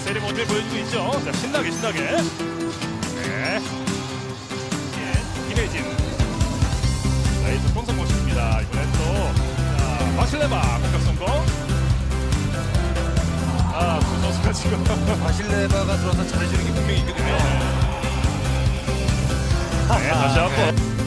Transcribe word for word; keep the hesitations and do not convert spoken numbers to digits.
세리머니를 보여주고 있죠. 자, 신나게 신나게. 네. 예, 김혜진. 레이스 공 성공시킵니다. 이번엔 또 자, 바실레바 공격 성공. 아, 두 선수가 지금 바실레바가 들어서 잘해주는 게 분명히 있거든요. 네, 다시 한번.